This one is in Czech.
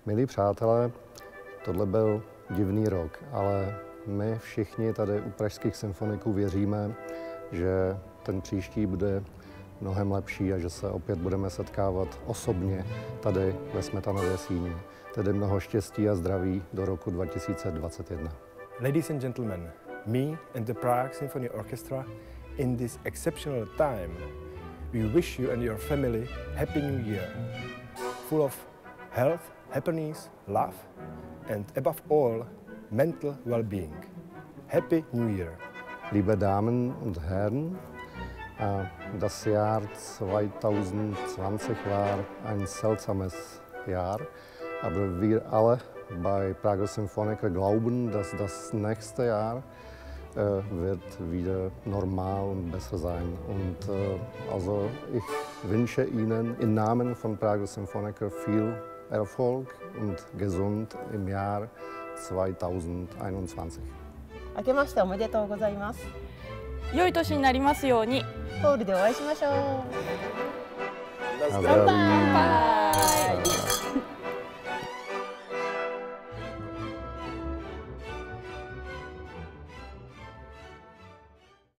Milí přátelé, tohle byl divný rok, ale my všichni tady u pražských symfoniků věříme, že ten příští bude mnohem lepší a že se opět budeme setkávat osobně tady ve Smetanově síni. Tedy mnoho štěstí a zdraví do roku 2021. Ladies and gentlemen, me and the Prague Symphony Orchestra, in this exceptional time, we wish you and your family Happy New Year, full of health, happiness, love, and above all, mental well-being. Happy New Year! Liebe Damen und Herren, das Jahr 2020 war ein seltsames Jahr, aber wir alle bei Prager Symphoniker glauben, dass das nächste Jahr wird wieder normal und besser sein. Und also ich wünsche Ihnen im Namen von Prager Symphoniker viel Erfolg und gesund im Jahr 2021. 明けましておめでとうございます。 良い年になりますように。 ホールでお会いしましょう。 Na zdraví. Bye.